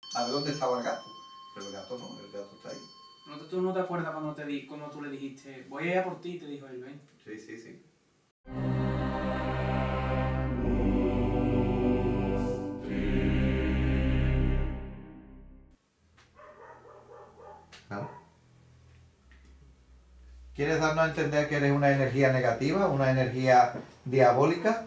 A ver dónde estaba el gato. Pero el gato no, el gato está ahí. ¿Tú no te acuerdas cuando tú le dijiste, voy a ir a por ti? Y te dijo él, ven. Sí, sí, sí. Claro. ¿Quieres darnos a entender que eres una energía negativa, una energía diabólica?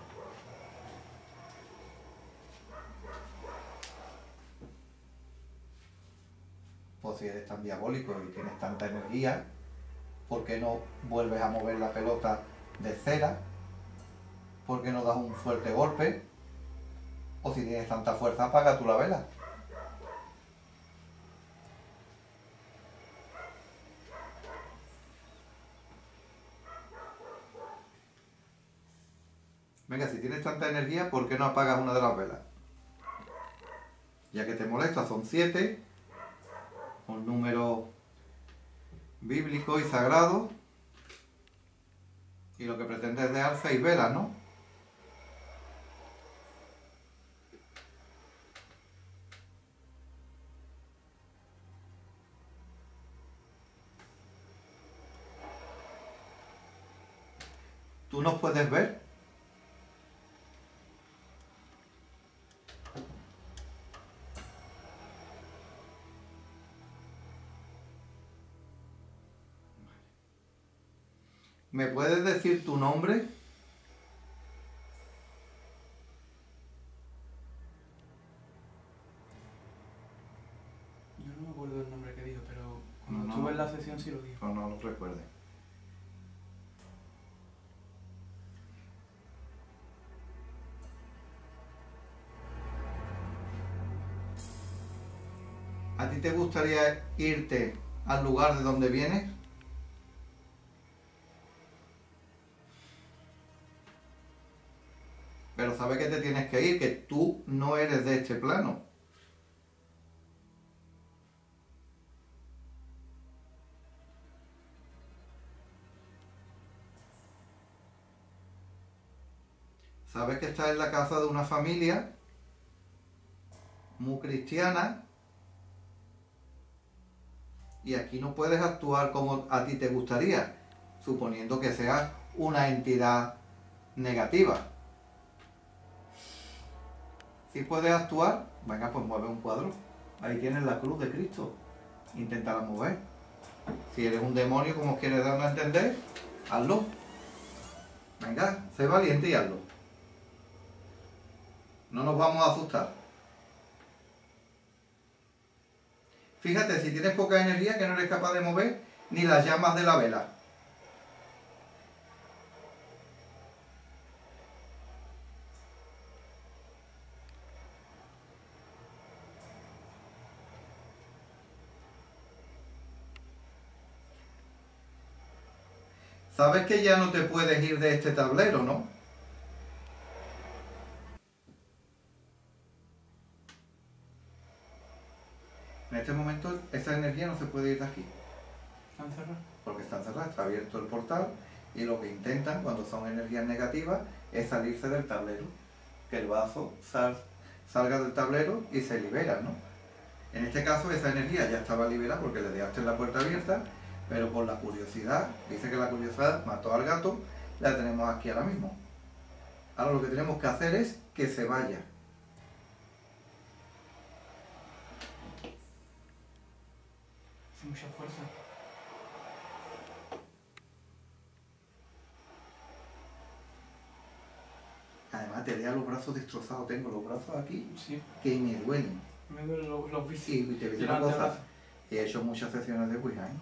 Pues si eres tan diabólico y tienes tanta energía, ¿por qué no vuelves a mover la pelota de cera? ¿Por qué no das un fuerte golpe? O si tienes tanta fuerza, apaga tú la vela. Venga, si tienes tanta energía, ¿por qué no apagas una de las velas? Ya que te molesta, son 7, un número bíblico y sagrado, y lo que pretende es dejar 6 velas, ¿no? ¿Tú nos puedes ver? ¿Me puedes decir tu nombre? Yo no me acuerdo del nombre que dijo, pero cuando No. estuve en la sesión sí lo dijo. No, no lo recuerde. ¿A ti te gustaría irte al lugar de donde vienes? Pero sabes que te tienes que ir, que tú no eres de este plano. Sabes que estás en la casa de una familia muy cristiana y aquí no puedes actuar como a ti te gustaría, suponiendo que seas una entidad negativa. Si puedes actuar, venga, pues mueve un cuadro. Ahí tienes la cruz de Cristo. Inténtala mover. Si eres un demonio, como quieres darme a entender, hazlo. Venga, sé valiente y hazlo. No nos vamos a asustar. Fíjate, si tienes poca energía, que no eres capaz de mover ni las llamas de la vela. Sabes que ya no te puedes ir de este tablero, ¿no? En este momento esa energía no se puede ir de aquí. ¿Está encerrado? Porque está encerrada, está abierto el portal y lo que intentan cuando son energías negativas es salirse del tablero. Que el vaso salga del tablero y se libera, ¿no? En este caso esa energía ya estaba liberada porque le dejaste la puerta abierta, pero por la curiosidad, dice que la curiosidad mató al gato, la tenemos aquí ahora mismo. Ahora lo que tenemos que hacer es que se vaya. Hace mucha fuerza. Además te deja los brazos destrozados, tengo los brazos aquí Sí. que me duelen. Me duelen los bíceps. Y te voy a decir una cosa, he hecho muchas sesiones de Ouija, ¿eh?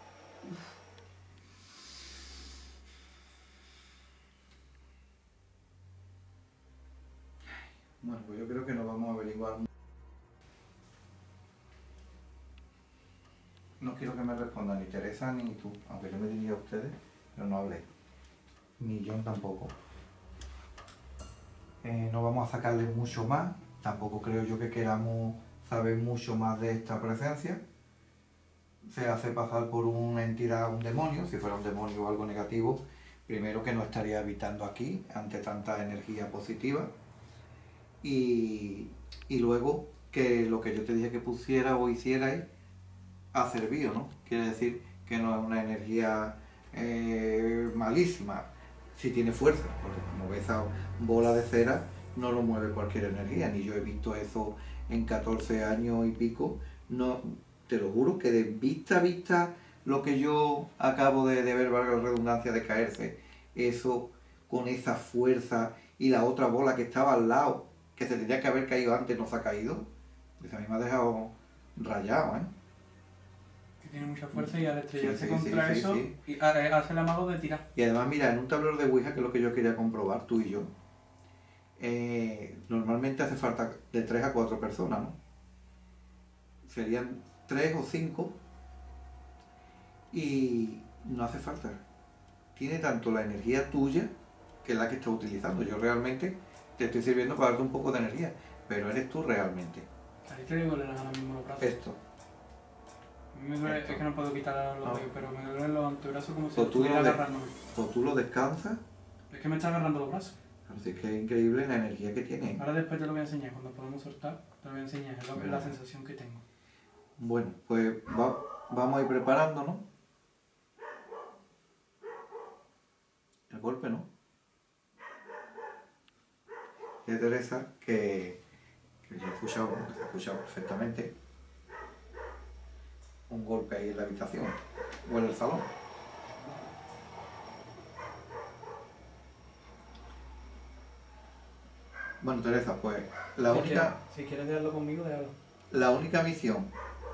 Bueno, pues yo creo que nos vamos a averiguar. No quiero que me respondan ni Teresa ni tú, aunque yo me diría a ustedes, pero no hablé. Ni John tampoco. No vamos a sacarle mucho más, tampoco creo yo que queramos saber mucho más de esta presencia. Se hace pasar por una entidad, un demonio, si fuera un demonio o algo negativo, primero que no estaría habitando aquí ante tanta energía positiva y luego que lo que yo te dije que pusiera o hicierais ha servido, ¿no? Quiere decir que no es una energía malísima, si tiene fuerza, porque como ves esa bola de cera no lo mueve cualquier energía, ni yo he visto eso en 14 años y pico, no, te lo juro que de vista a vista lo que yo acabo de ver, valga la redundancia, de caerse, eso con esa fuerza y la otra bola que estaba al lado, que se tendría que haber caído antes, no se ha caído, pues a mí me ha dejado rayado, ¿eh? Que tiene mucha fuerza y al estrellarse Sí, contra eso, sí. y hace el amago de tirar. Y además, mira, en un tablero de Ouija, que es lo que yo quería comprobar, tú y yo, normalmente hace falta de 3 a 4 personas, ¿no? Serían 3 o 5 y no hace falta. Tiene tanto la energía tuya, que es la que estás utilizando. Yo realmente te estoy sirviendo para darte un poco de energía, pero eres tú realmente. Ahí te duelen ahora mismo los brazos. Esto. Me duele, es que no puedo quitar los dedos, pero me duelen los antebrazos como si Pues estuviera agarrándome. O tú lo descansas. Es que me está agarrando los brazos. Así que es increíble la energía que tiene. Ahora después te lo voy a enseñar, cuando podamos soltar, te lo voy a enseñar, es la sensación que tengo. Bueno, pues vamos a ir preparándonos. El golpe, ¿no? Y Teresa, que yo he escuchado, que se ha escuchado perfectamente, un golpe ahí en la habitación o en el salón. Bueno, Teresa, pues Si quieres dejarlo conmigo, déjalo. la única misión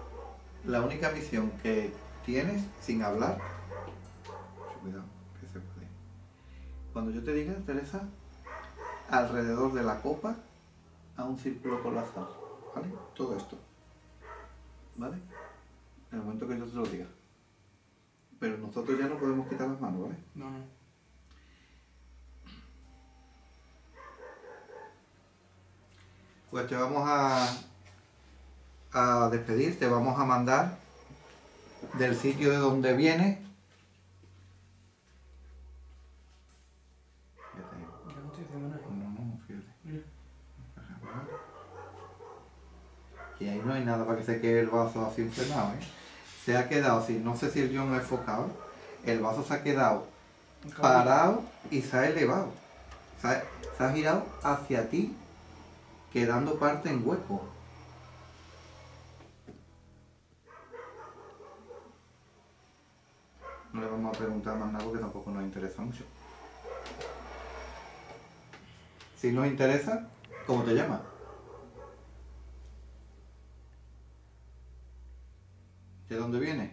que tienes sin hablar, cuidado, que se puede. Cuando yo te diga, Teresa, alrededor de la copa, a un círculo con la sal, ¿vale? Todo esto, ¿vale? En el momento que yo te lo diga. Pero nosotros ya no podemos quitar las manos, ¿vale? No. Pues te vamos a despedir, te vamos a mandar del sitio de donde vienes. Fíjate. Yo no estoy haciendo nada. No, fíjate. Mira. Y ahí no hay nada para que se quede el vaso así inflamado, ¿eh? Se ha quedado así, no sé si yo no he enfocado, el vaso se ha quedado parado y se ha elevado. Se ha girado hacia ti, quedando parte en hueco. No le vamos a preguntar más nada porque tampoco nos interesa mucho. Si nos interesa, ¿cómo te llamas? ¿De dónde vienes?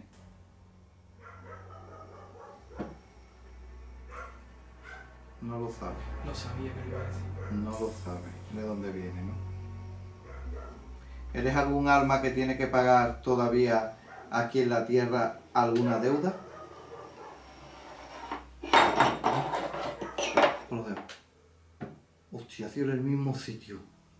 No lo sabes. Lo sabía que lo iba a decir. No lo sabes de dónde viene, ¿no? ¿Eres algún alma que tiene que pagar todavía aquí en la tierra alguna deuda? Con los dedos. Hostia, ha sido en el mismo sitio.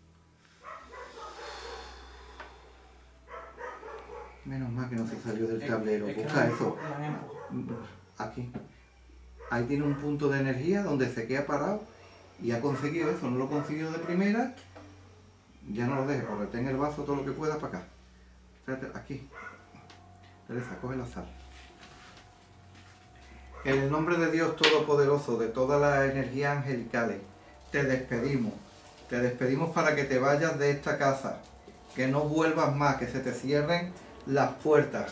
Menos mal que no se salió del tablero. Busca eso. Aquí. Ahí tiene un punto de energía donde se queda parado y ha conseguido eso. No lo consiguió de primera. Ya no lo dejes, porque ten el vaso todo lo que puedas para acá. Espérate, aquí. Teresa, coge la sal. En el nombre de Dios Todopoderoso, de todas las energías angelicales, te despedimos. Te despedimos para que te vayas de esta casa. Que no vuelvas más, que se te cierren las puertas.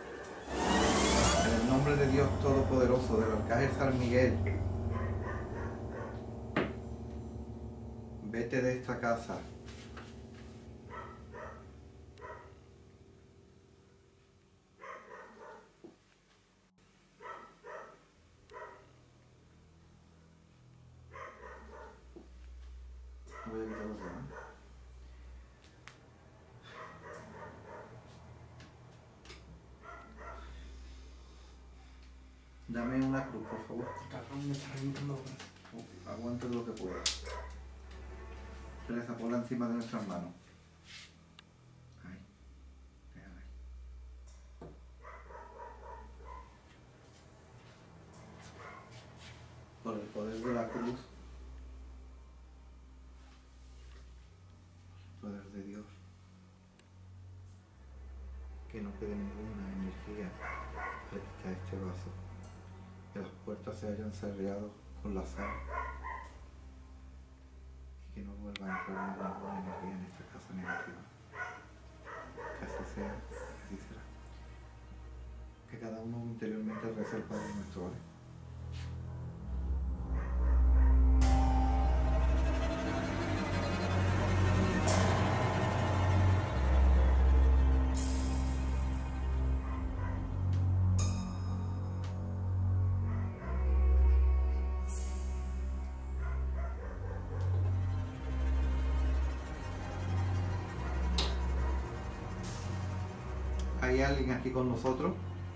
En el nombre de Dios Todopoderoso, del Arcángel San Miguel, vete de esta casa. Voy a quitar los dedos, ¿eh? Dame una cruz, por favor. Cabrón, me está reventando los brazos. Aguanta lo que puedas. Teresa, ponla encima de nuestras manos. Ahí. Déjala ahí. Por el poder de la cruz, poder de Dios, no quede ninguna energía recta a este vaso, que las puertas se hayan cerrado con la sal y que no vuelva a entrar ninguna energía en esta casa negativa. Que así sea, así será. Que cada uno interiormente reza el Padre Nuestro, ¿vale? ¿Hay alguien aquí con nosotros?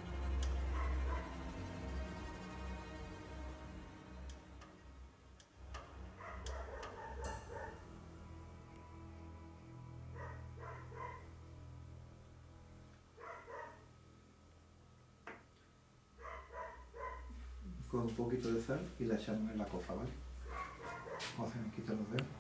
Con un poquito de sal y la echamos en la copa, ¿vale? O se me quitan los dedos.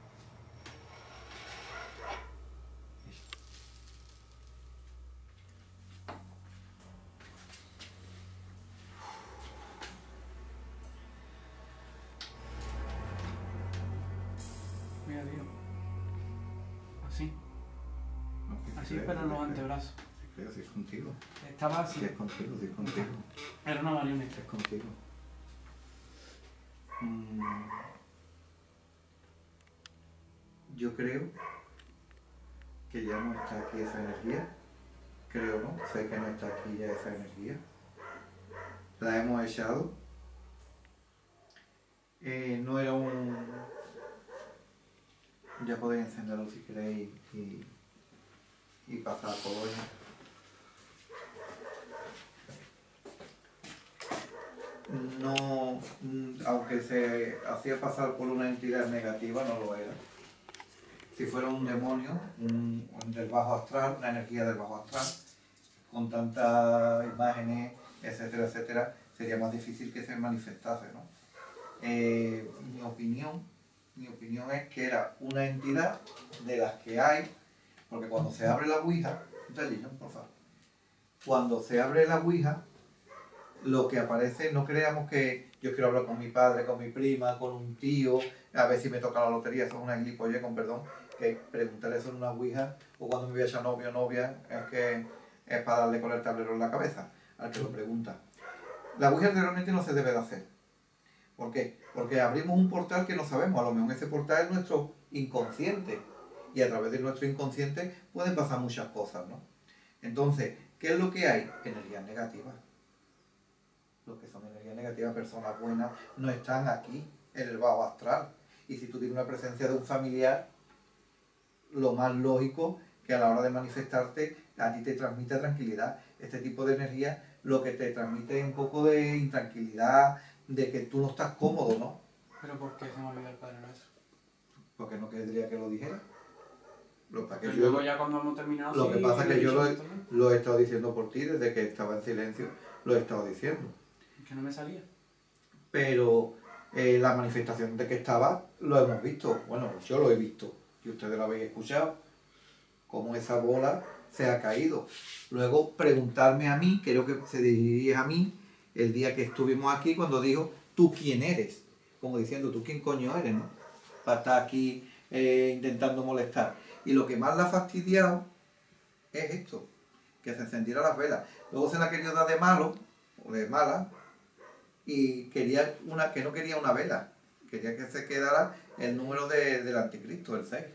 Mira, tío. Así. No, que Así, creo, pero en los que antebrazos. creo, si es contigo. Estaba así. Si es contigo, si es contigo. Era una marioneta. Es contigo. Yo creo que ya no está aquí esa energía. Creo, ¿no? Sé que no está aquí ya esa energía. La hemos echado. No era un... Ya podéis encenderlo si queréis y pasar por hoy. No, aunque se hacía pasar por una entidad negativa, no lo era. Si fuera un demonio, del bajo astral, una energía del bajo astral, con tantas imágenes, etcétera, etcétera, sería más difícil que se manifestase, ¿no? Mi opinión es que era una entidad de las que hay, porque cuando se abre la Ouija, por favor, cuando se abre la Ouija, lo que aparece, no creamos que yo quiero hablar con mi padre, con mi prima, con un tío, a ver si me toca la lotería, eso es una gilipollez, con perdón, que preguntar eso en una Ouija, o cuando me voy a echar novio o novia, es que es para darle con el tablero en la cabeza, al que lo pregunta. La Ouija realmente no se debe de hacer. ¿Por qué? Porque abrimos un portal que no sabemos, a lo mejor ese portal es nuestro inconsciente, y a través de nuestro inconsciente pueden pasar muchas cosas, ¿no? Entonces, ¿qué es lo que hay? Energías negativas. Los que son energías negativas, personas buenas, no están aquí, en el bajo astral. Y si tú tienes una presencia de un familiar, lo más lógico que a la hora de manifestarte, a ti te transmite tranquilidad. Este tipo de energía lo que te transmite es un poco de intranquilidad, de que tú no estás cómodo, ¿no? ¿Pero por qué se me olvidó el Padre Nuestro? Porque no querría que lo dijera. Pero luego ya cuando hemos terminado... Lo sí, que pasa es que yo también. lo he estado diciendo por ti, desde que estaba en silencio, lo he estado diciendo. Que no me salía. Pero la manifestación de que estaba, lo hemos visto. Bueno, yo lo he visto. Y ustedes lo habéis escuchado. Cómo esa bola se ha caído. Luego preguntarme a mí, creo que se dirigía a mí, el día que estuvimos aquí, cuando dijo, ¿tú quién eres? Como diciendo, ¿tú quién coño eres, no? Para estar aquí intentando molestar. Y lo que más la ha fastidiado es esto, que se encendieran las velas. Luego se la ha querido dar de malo, o de mala, y quería que no quería una vela, quería que se quedara el número del anticristo, el 6.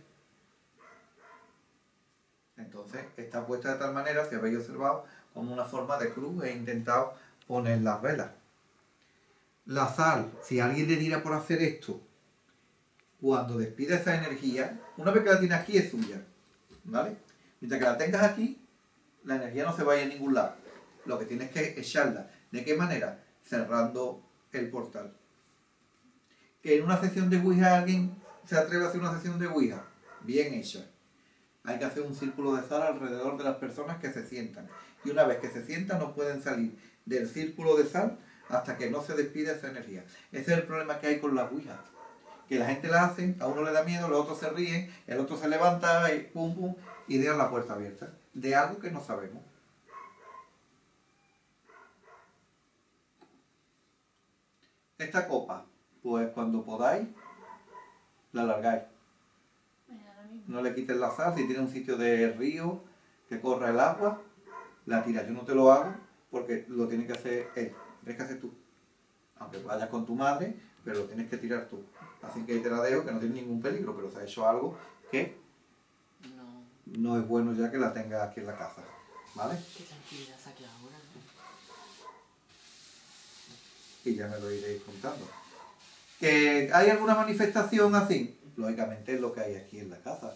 Entonces está puesta de tal manera, si habéis observado, como una forma de cruz. He intentado poner las velas. La sal, si alguien le diera por hacer esto, cuando despide esa energía, una vez que la tienes aquí es suya, ¿vale? Mientras que la tengas aquí, la energía no se vaya a ningún lado. Lo que tienes que echarla. ¿De qué manera? Cerrando el portal. Que en una sesión de Ouija alguien se atreve a hacer una sesión de Ouija, bien hecha. Hay que hacer un círculo de sal alrededor de las personas que se sientan. Y una vez que se sientan no pueden salir del círculo de sal hasta que no se despide esa energía. Ese es el problema que hay con la Ouija. Que la gente la hace, a uno le da miedo, los otros se ríen, el otro se levanta y pum pum y dejan la puerta abierta. De algo que no sabemos. Esta copa, pues cuando podáis, la largáis. No le quites la sal, si tiene un sitio de río que corra el agua, la tiras. Yo no te lo hago porque lo tienes que hacer él, tienes que hacer tú. Aunque vayas con tu madre, pero lo tienes que tirar tú. Así que ahí te la dejo, que no tiene ningún peligro, pero se ha hecho algo que no es bueno ya que la tengas aquí en la casa. ¿Vale? Qué tranquilidad saque ahora, ¿no? Y ya me lo iréis contando. ¿Que hay alguna manifestación así? Lógicamente es lo que hay aquí en la casa.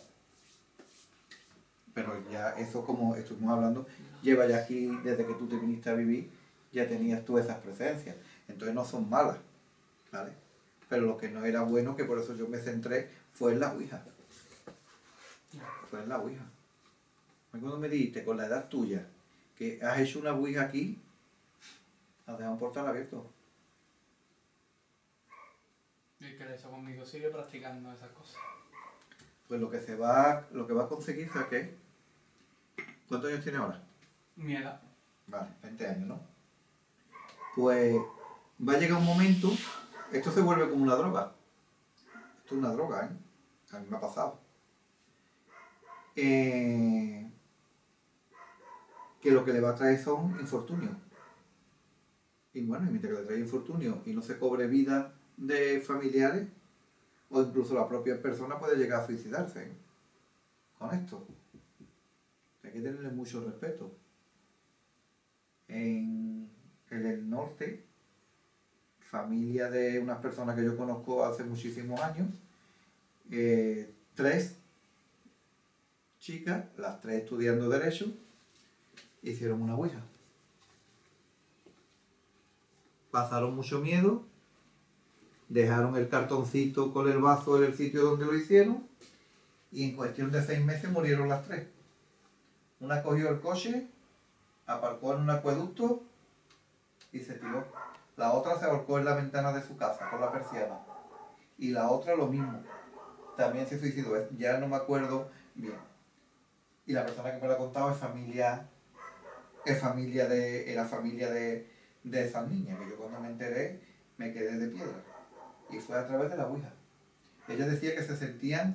Pero ya eso, como estuvimos hablando, lleva ya aquí, desde que tú te viniste a vivir, ya tenías tú esas presencias. Entonces no son malas, ¿vale? Pero lo que no era bueno, que por eso yo me centré, fue en la ouija. Fue en la ouija. Cuando me dijiste, con la edad tuya, que has hecho una ouija aquí, has dejado un portal abierto. Y el que lo hizo conmigo sigue practicando esas cosas. Pues lo que va a conseguir es que... ¿Cuántos años tiene ahora? Mi edad. Vale, 20 años, ¿no? Pues va a llegar un momento, esto se vuelve como una droga. Esto es una droga, ¿eh? A mí me ha pasado. Que lo que le va a traer son infortunios. Y bueno, y mientras que le trae infortunios y no se cobre vida de familiares, o incluso la propia persona puede llegar a suicidarse, ¿eh? Con esto. Hay que tenerle mucho respeto. En el norte, familia de unas personas que yo conozco hace muchísimos años, 3 chicas, las 3 estudiando Derecho, hicieron una ouija. Pasaron mucho miedo, dejaron el cartoncito con el vaso en el sitio donde lo hicieron y en cuestión de 6 meses murieron las 3. Una cogió el coche, aparcó en un acueducto y se tiró. La otra se ahorcó en la ventana de su casa con la persiana. Y la otra lo mismo. También se suicidó. Ya no me acuerdo bien. Y la persona que me lo ha contado era familia de esas niñas, que yo cuando me enteré me quedé de piedra. Y fue a través de la ouija. Ella decía que se sentían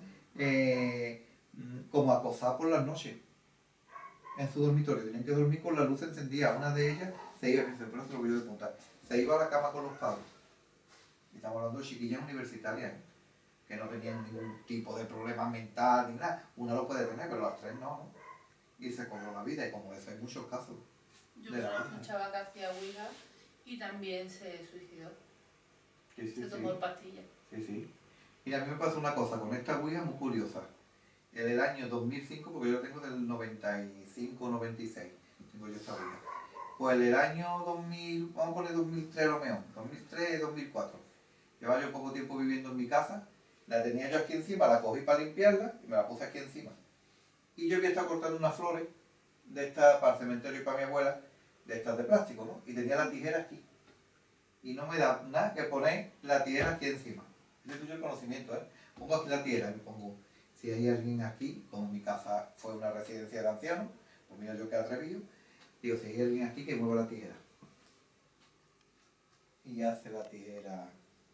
como acosadas por las noches en su dormitorio. Tenían que dormir con la luz encendida. Una de ellas se iba, pero se lo voy a contar, se iba a la cama con los padres. Y estamos hablando de chiquillas universitarias, que no tenían ningún tipo de problema mental ni nada. Una lo puede tener, pero las 3 no. Y se cobró la vida, y como eso hay muchos casos. Yo conozco un chaval que hacía ouija y también se suicidó. Sí, Se tomó pastillas. Sí. Mira, a mí me pasó una cosa con esta ouija muy curiosa. En el año 2005, porque yo la tengo del 95-96, tengo yo esta ouija. Pues en el año 2000, vamos a poner 2003 lo mejor, 2003-2004. Llevaba yo poco tiempo viviendo en mi casa, la tenía yo aquí encima, la cogí para limpiarla y me la puse aquí encima. Y yo había estado cortando unas flores de estas para el cementerio y para mi abuela, de estas de plástico, ¿no? Y tenía la tijera aquí. Y no me da nada que poner la tijera aquí encima. Yo tuyo el conocimiento, ¿eh? Pongo aquí la tijera y me pongo, si hay alguien aquí, como mi casa fue una residencia de ancianos, pues mira yo que atrevido, digo, si hay alguien aquí que mueva la tijera. Y hace la tijera.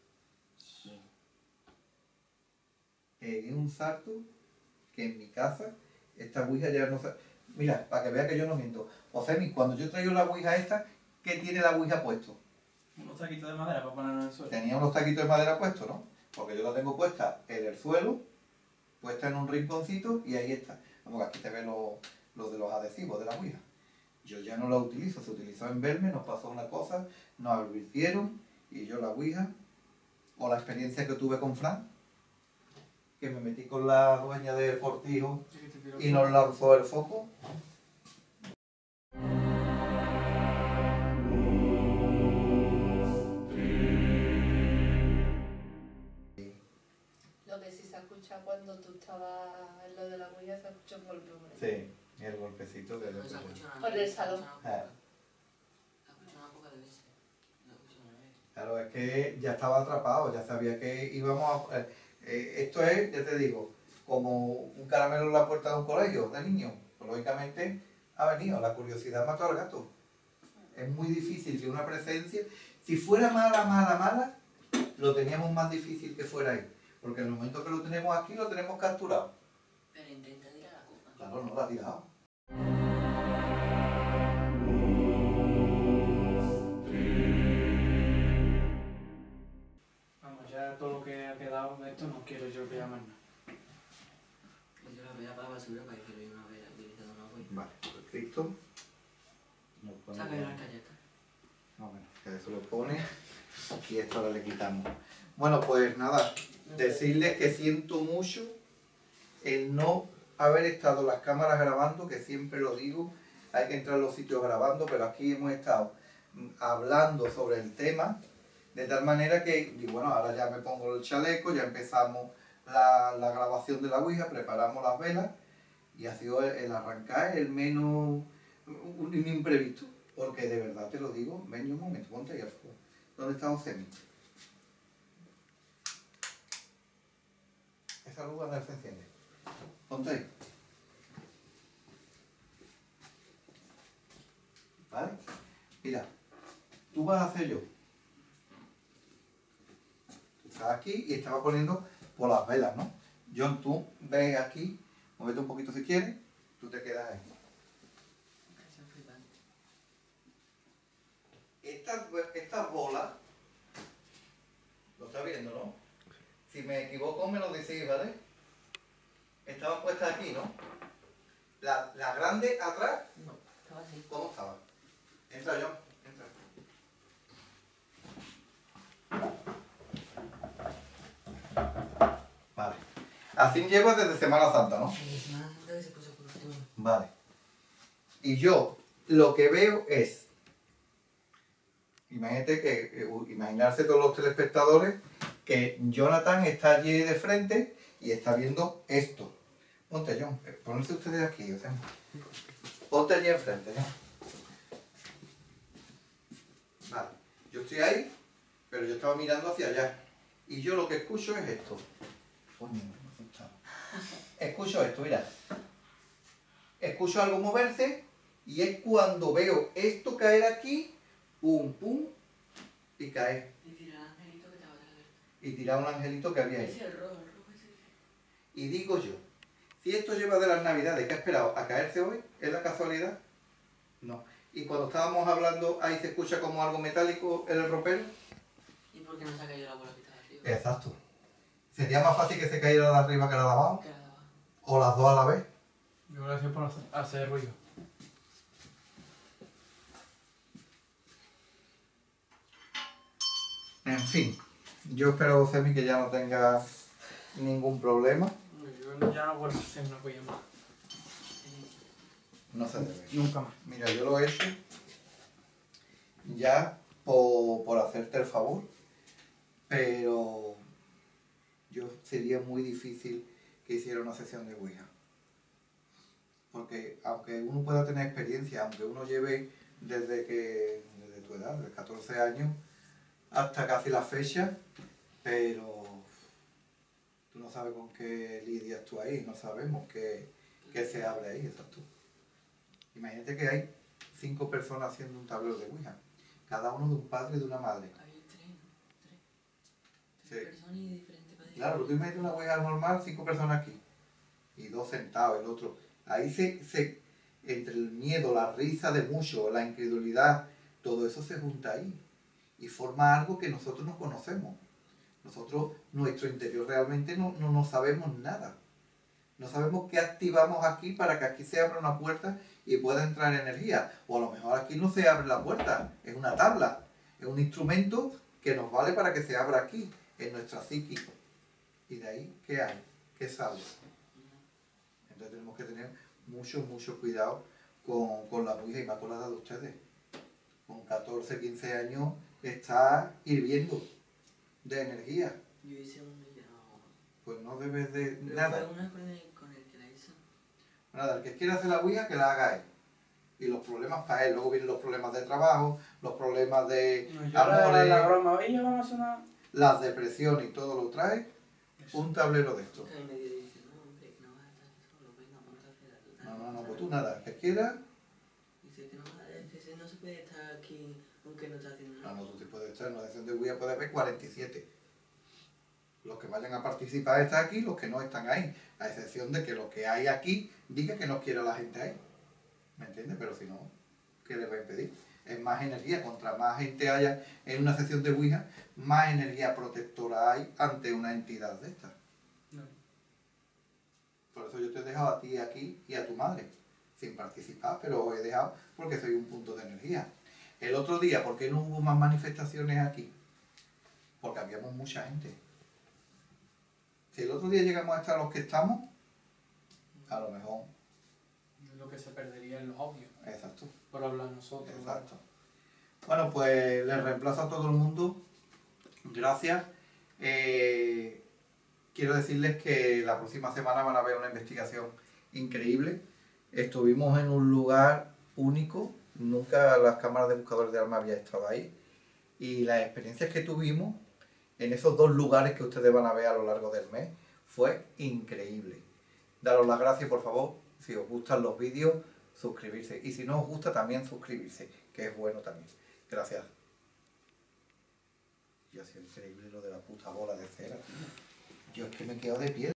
Pegué un salto que en mi casa, esta ouija ya no se... Mira, para que vea que yo no miento. José, cuando yo traigo la ouija esta, ¿qué tiene la ouija puesto? Unos taquitos de madera para ponerlo en el suelo. Tenía unos taquitos de madera puestos, ¿no? Porque yo la tengo puesta en el suelo, puesta en un rinconcito y ahí está. Vamos, aquí te ve lo de los adhesivos de la ouija. Yo ya no la utilizo, se utilizó en verme, nos pasó una cosa, nos advirtieron y yo la ouija, o la experiencia que tuve con Fran, que me metí con la dueña del cortijo y nos lanzó el foco. Lo que sí se escucha cuando tú estabas en lo de la ouija, se escucha un golpe por ahí. Sí, el golpecito de... No se escucha nada. Por el salón. Se escucha una poca de veces. No escucha una vez. Claro, es que ya estaba atrapado, ya sabía que íbamos a... esto es, ya te digo, como un caramelo en la puerta de un colegio de niños. Pues, lógicamente ha venido, la curiosidad mató al gato. Es muy difícil que una presencia, si fuera mala, lo teníamos más difícil que fuera ahí. Porque en el momento que lo tenemos aquí, lo tenemos capturado. Pero intenta tirar la copa. Claro, no lo ha tirado. Vamos, ya todo lo que ha quedado de esto no quiero yo que más nada. Pues yo la voy a para la basura para que quiero ir a ver utilizando una huella. Vale, pues Cristo. Nos pone Saca las galletas. No, bueno, que eso lo pone y esto ahora le quitamos. Bueno, pues nada, decirles que siento mucho el no haber estado las cámaras grabando, que siempre lo digo, hay que entrar a los sitios grabando, pero aquí hemos estado hablando sobre el tema, de tal manera que, y bueno, ahora ya me pongo el chaleco, ya empezamos la grabación de la Ouija, preparamos las velas, y ha sido el arrancar el menos, un imprevisto. Porque de verdad te lo digo, ven un momento, ponte ahí al fuego. ¿Dónde está Ocemi? Esa luz donde se enciende. Ponte ahí. ¿Vale? Mira, tú vas a hacer yo. Tú estás aquí y estaba poniendo por las velas, ¿no? John, tú ves aquí, muévete un poquito si quieres, tú te quedas ahí. Estas bolas, lo está viendo, ¿no? Si me equivoco me lo decís, ¿vale? Estaban puestas aquí, ¿no? La grande atrás, No, estaba así. ¿cómo estaba? Entra, John, entra. Vale. Así llevas desde Semana Santa, ¿no? Y es más que se puso por último. Vale. Y yo lo que veo es, imagínate imaginarse todos los telespectadores que Jonathan está allí de frente y está viendo esto. Ponte, John, ponedse ustedes aquí, o sea, ponte allí enfrente, John. Vale, yo estoy ahí, pero yo estaba mirando hacia allá. Y yo lo que escucho es esto. Coño, me he asustado. Escucho esto, mira. Escucho algo moverse y es cuando veo esto caer aquí, pum, pum, y cae. Y tira el angelito que estaba atrás. Y tirar un angelito que había ahí. Ese el rojo ese. Y digo yo, si esto lleva de las navidades que ha esperado a caerse hoy, ¿es la casualidad? No. Y cuando estábamos hablando, ahí se escucha como algo metálico en el ropero. ¿Y por qué no se ha caído la bola que estaba arriba? Exacto. ¿Sería más fácil que se cayera la de arriba que la de abajo? Que era de abajo. ¿O las dos a la vez? Yo gracias por hacer ruido. En fin, yo espero, Semi, que ya no tenga ningún problema. Yo ya no vuelvo a hacer una huella más. No se debe. Nunca más. Mira, yo lo he hecho ya por hacerte el favor, pero yo sería muy difícil que hiciera una sesión de Ouija. Porque aunque uno pueda tener experiencia, aunque uno lleve desde tu edad, de 14 años, hasta casi la fecha, pero tú no sabes con qué lidias tú ahí, no sabemos qué se abre ahí, exacto. Imagínate que hay 5 personas haciendo un tablero de Ouija, cada uno de un padre y de una madre. Hay tres, ¿no? Sí. Tres personas y diferentes padres. Claro, pero tú imagínate una Ouija normal, 5 personas aquí, y 2 sentados, el otro. Ahí entre el miedo, la risa de muchos, la incredulidad, todo eso se junta ahí. Y forma algo que nosotros no conocemos. Nosotros, nuestro interior realmente no sabemos nada. No sabemos qué activamos aquí para que aquí se abra una puerta y pueda entrar energía. O a lo mejor aquí no se abre la puerta, es una tabla, es un instrumento que nos vale para que se abra aquí, en nuestra psiqui. Y de ahí, ¿qué hay? ¿Qué sale? Entonces tenemos que tener mucho cuidado con la Ouija, y más con la edad de ustedes. Con 14, 15 años está hirviendo de energía. Yo hice uno y ya no. Pues no debes de Pero nada. fue una con el que la hizo. Nada, el que quiera hacer la Ouija, que la haga él. Y los problemas para él. Luego vienen los problemas de trabajo, los problemas de amores, La broma, ella vamos a hacer una... las depresiones y todo lo trae. Un tablero de esto. Y me dice, no, hombre, que no vas a estar aquí solo, venga, vamos a hacer algo. No, pues tú nada. El que quiera, Dice que no, que no se puede estar aquí aunque no está haciendo nada. no, tú te puedes estar en una sesión de Ouija, puedes ver 47. Los que vayan a participar están aquí, los que no están ahí. A excepción de que lo que hay aquí diga que no quiere a la gente ahí. ¿Me entiendes? Pero si no, ¿qué le va a impedir? Es más energía. Contra más gente haya en una sesión de Ouija, más energía protectora hay ante una entidad de estas. No. Por eso yo te he dejado a ti aquí y a tu madre, sin participar, pero os he dejado porque soy un punto de energía. El otro día, ¿por qué no hubo más manifestaciones aquí? Porque habíamos mucha gente. Si el otro día llegamos a estar los que estamos, a lo mejor. Lo que se perdería en los audios, Exacto. por hablar nosotros. Exacto. Bueno, pues les reemplazo a todo el mundo. Gracias. Quiero decirles que la próxima semana van a ver una investigación increíble. Estuvimos en un lugar único. Nunca las cámaras de buscadores de alma había estado ahí. Y las experiencias que tuvimos en esos 2 lugares que ustedes van a ver a lo largo del mes fue increíble. Daros las gracias, por favor. Si os gustan los vídeos, suscribirse. Y si no os gusta, también suscribirse, que es bueno también. Gracias. Y ha sido increíble lo de la puta bola de cera, tío. Yo es que me he quedado de pie.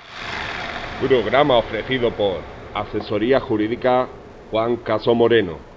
Programa ofrecido por Asesoría Jurídica Juan Caso Moreno.